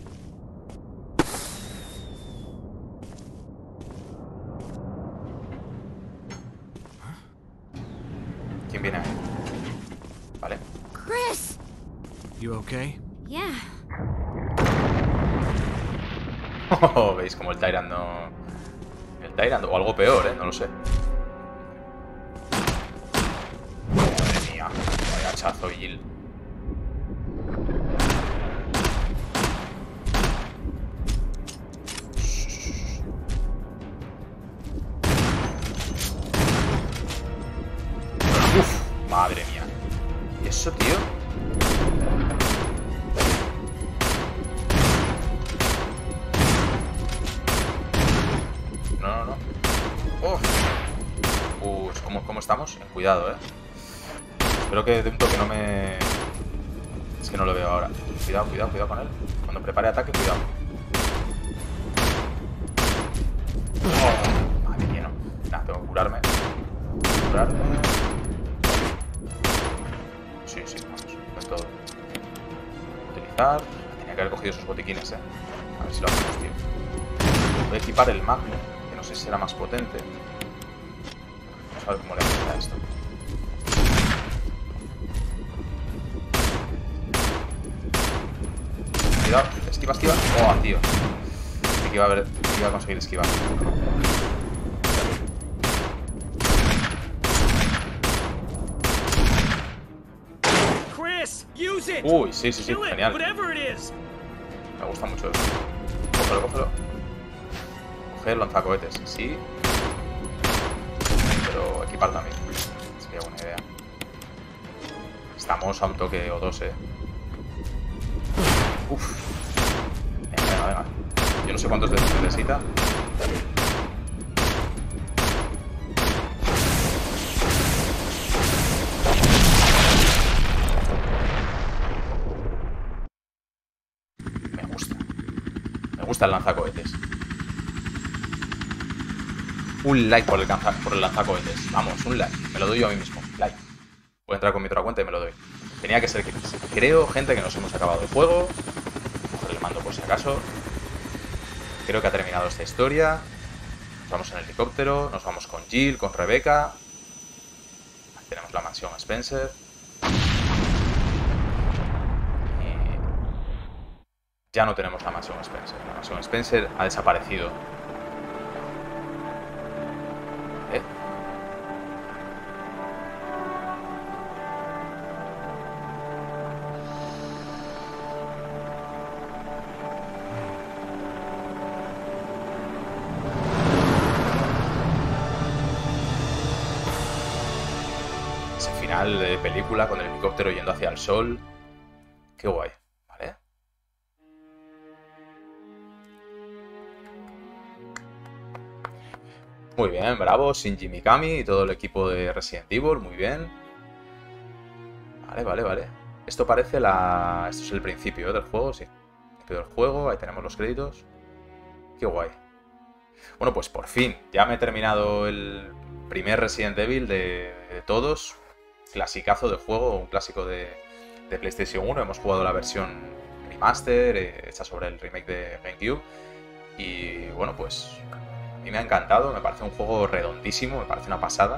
¿Quién viene ahí? Vale. Chris! You okay? Yeah. Oh, veis como el Tyrant no... El Tyrant, o algo peor, no lo sé. Madre mía, vaya hachazo, Jill. Uf, madre mía. ¿Y eso, tío? No. ¿Cómo estamos? Cuidado, Espero que de un toque no me... Es que no lo veo ahora. Cuidado con él. Cuando prepare ataque, cuidado. Oh, madre mía, no. Nada, tengo que curarme. Sí, vamos. Es todo. Utilizar. Tenía que haber cogido esos botiquines, A ver si lo hacemos, tío. Voy a equipar el Magnum. sé si será más potente. Vamos a ver cómo le afecta esto. Cuidado, esquiva, esquiva. Oh, tío. Pensé que iba a conseguir esquivar. Chris, use it. Uy, sí, sí, sí, Kill it, genial. whatever it is. Me gusta mucho eso. Cógelo, cógelo. Coger el lanzacohetes, sí. Pero equipar también. Sería buena idea. Estamos a un toque o dos, Uf. Venga, venga, venga. Yo no sé cuántos de estos necesita. Me gusta el lanzacohetes. Un like por el lanzacohetes. Vamos, un like. Me lo doy yo a mí mismo. Like. Voy a entrar con mi otra cuenta y me lo doy. Tenía que ser Chris. Creo, gente, que nos hemos acabado el juego. Por el mando por si acaso. Creo que ha terminado esta historia. Nos vamos en el helicóptero. Nos vamos con Jill, con Rebecca. Ahí tenemos la mansión Spencer. Ya no tenemos la mansión Spencer. La mansión Spencer ha desaparecido. Ese final de película con el helicóptero yendo hacia el sol. Qué guay, ¿vale? Muy bien, bravo, Shinji Mikami y todo el equipo de Resident Evil, muy bien. Vale, vale, vale. Esto parece la... Esto es el principio del juego, sí. El principio del juego, ahí tenemos los créditos. Qué guay. Bueno, pues por fin, ya me he terminado el primer Resident Evil de todos. Clasicazo de juego, un clásico de PlayStation 1. Hemos jugado la versión remaster, hecha sobre el remake de GameCube. Y bueno, pues... A mí me ha encantado, me parece un juego redondísimo, me parece una pasada.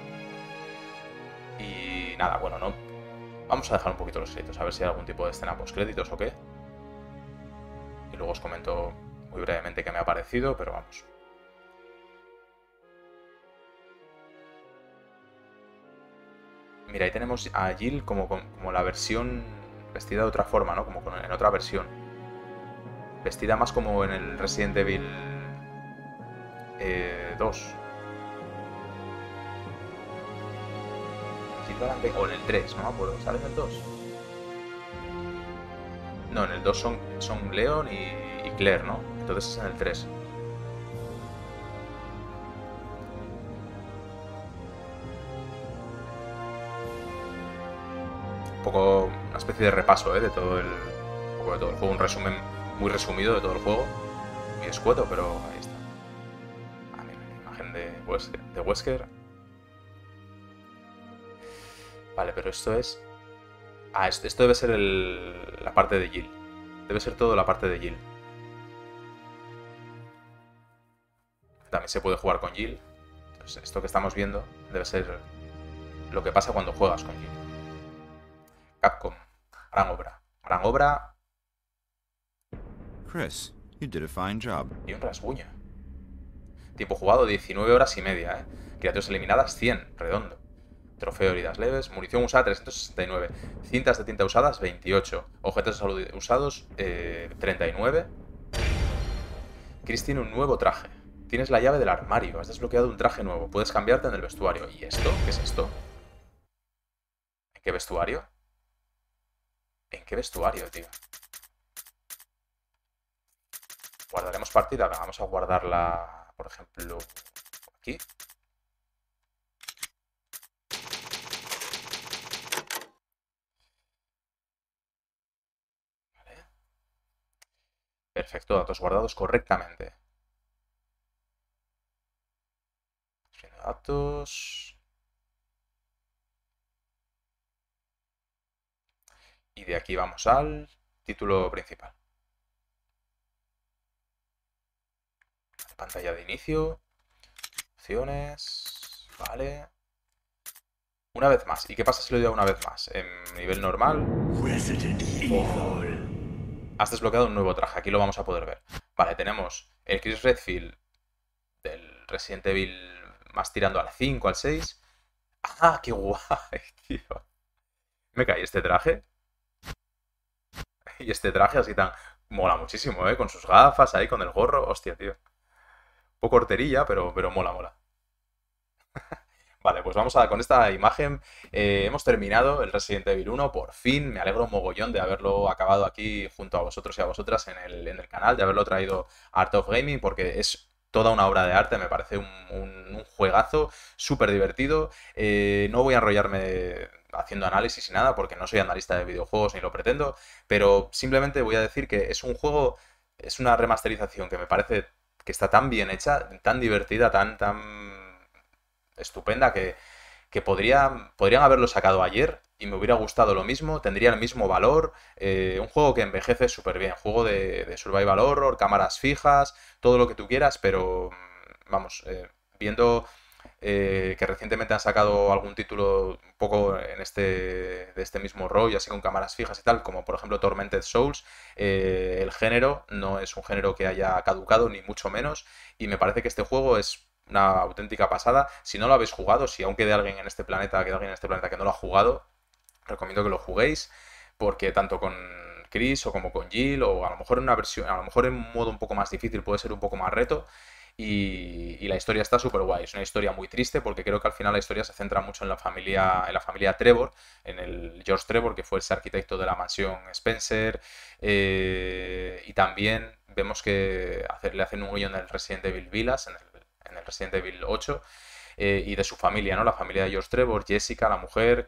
Y nada, bueno, no. Vamos a dejar un poquito los créditos, a ver si hay algún tipo de escena post-créditos o qué. Y luego os comento muy brevemente qué me ha parecido, pero vamos. Mira, ahí tenemos a Jill como la versión vestida de otra forma, ¿no? Como en otra versión. Vestida más como en el Resident Evil 2. O en el 3, no me acuerdo. ¿Sale en el 2? No, en el 2 son Leon y Claire, ¿no? Entonces es en el 3. Un poco una especie de repaso, de todo el juego. Un resumen muy resumido de todo el juego. Muy escueto, pero ahí está. Ah, mira, la imagen de Wesker. Vale, pero esto es... Ah, esto debe ser la parte de Jill. Debe ser todo la parte de Jill. También se puede jugar con Jill. Entonces, esto que estamos viendo debe ser lo que pasa cuando juegas con Jill. Capcom. Gran obra. Gran obra. Chris, you did a fine job. Y un rasguño. Tiempo jugado 19 horas y media, Criaturas eliminadas 100, redondo. Trofeo de heridas leves. Munición usada 369. Cintas de tinta usadas 28. Objetos de salud usados 39. Chris tiene un nuevo traje. Tienes la llave del armario. Has desbloqueado un traje nuevo. Puedes cambiarte en el vestuario. ¿Y esto? ¿Qué es esto? ¿En qué vestuario? ¿En qué vestuario, tío? Guardaremos partida. Vamos a guardarla, por ejemplo, aquí. Vale. Perfecto, datos guardados correctamente. Datos. Y de aquí vamos al título principal. Pantalla de inicio. opciones. Vale. Una vez más. ¿Y qué pasa si lo doy una vez más? En nivel normal. Has desbloqueado un nuevo traje. Aquí lo vamos a poder ver. Vale, tenemos el Chris Redfield del Resident Evil más tirando al 5, al 6. ¡Ah, qué guay, tío! Me cae este traje. Y este traje así tan... Mola muchísimo, ¿eh? Con sus gafas ahí, con el gorro. Hostia, tío. Un poco horterilla, pero mola, mola. Vale, pues vamos a con esta imagen. Hemos terminado el Resident Evil 1, por fin. Me alegro un mogollón de haberlo acabado aquí junto a vosotros y a vosotras en el canal, de haberlo traído a Art of Gaming, porque es toda una obra de arte, me parece un juegazo, súper divertido. No voy a enrollarme haciendo análisis y nada, porque no soy analista de videojuegos ni lo pretendo, pero simplemente voy a decir que es un juego, es una remasterización que me parece que está tan bien hecha, tan divertida, tan estupenda que podrían haberlo sacado ayer y me hubiera gustado lo mismo, tendría el mismo valor, un juego que envejece súper bien, juego de survival horror, cámaras fijas, todo lo que tú quieras, pero vamos, viendo que recientemente han sacado algún título un poco de este mismo rollo, así con cámaras fijas y tal, como por ejemplo Tormented Souls, el género no es un género que haya caducado, ni mucho menos, y me parece que este juego es una auténtica pasada. Si no lo habéis jugado, si aún queda alguien en este planeta, que no lo ha jugado, recomiendo que lo juguéis, porque tanto con Chris o como con Jill, o a lo mejor en una versión, a lo mejor en un modo un poco más difícil puede ser un poco más reto. Y la historia está súper guay. Es una historia muy triste porque creo que al final la historia se centra mucho en la familia Trevor, en el George Trevor, que fue ese arquitecto de la mansión Spencer. Y también vemos que le hacen un guiño en el Resident Evil Village, en el Resident Evil 8, y de su familia, ¿no? La familia de George Trevor, Jessica, la mujer,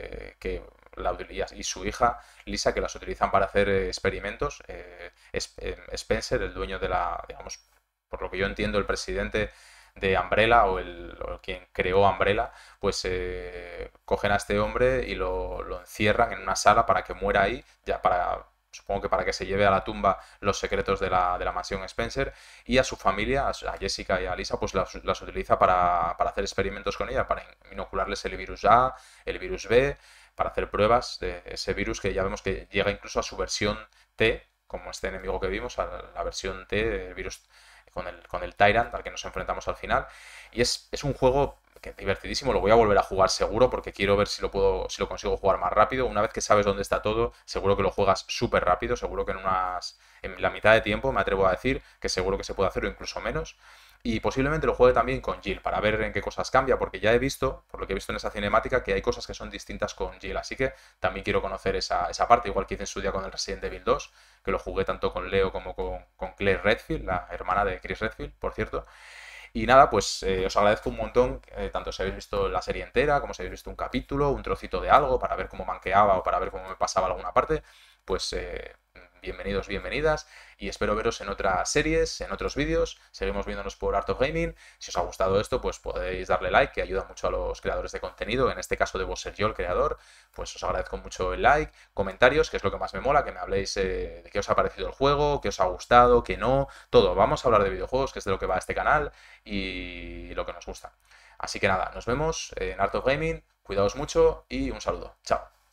y su hija, Lisa, que las utilizan para hacer experimentos. Spencer, el dueño de digamos, por lo que yo entiendo, el presidente de Umbrella o quien creó Umbrella, pues cogen a este hombre y lo encierran en una sala para que muera ahí, supongo que para que se lleve a la tumba los secretos de la mansión Spencer, y a su familia, a Jessica y a Lisa, pues las utiliza para hacer experimentos con ella, para inocularles el virus A, el virus B, para hacer pruebas de ese virus que ya vemos que llega incluso a su versión T, como este enemigo que vimos, a la versión T del virus con el Tyrant al que nos enfrentamos al final. Y es un juego que es divertidísimo, lo voy a volver a jugar seguro porque quiero ver si lo consigo jugar más rápido. Una vez que sabes dónde está todo, seguro que lo juegas súper rápido, seguro que en la mitad de tiempo, me atrevo a decir que seguro que se puede hacer o incluso menos. Y posiblemente lo juegue también con Jill para ver en qué cosas cambia, porque ya he visto, por lo que he visto en esa cinemática, que hay cosas que son distintas con Jill, así que también quiero conocer esa parte, igual que hice en su día con el Resident Evil 2, que lo jugué tanto con Leo como con Claire Redfield, la hermana de Chris Redfield, por cierto. Y nada, pues os agradezco un montón, tanto si habéis visto la serie entera, como si habéis visto un capítulo, un trocito de algo, para ver cómo manqueaba o para ver cómo me pasaba alguna parte, pues bienvenidos, bienvenidas, y espero veros en otras series, en otros vídeos. Seguimos viéndonos por Art of Gaming. Si os ha gustado esto, pues podéis darle like, que ayuda mucho a los creadores de contenido, en este caso debo ser yo el creador. Pues os agradezco mucho el like, comentarios, que es lo que más me mola, que me habléis de qué os ha parecido el juego, qué os ha gustado, qué no, todo. Vamos a hablar de videojuegos, que es de lo que va este canal y lo que nos gusta. Así que nada, nos vemos en Art of Gaming, cuidaos mucho y un saludo. Chao.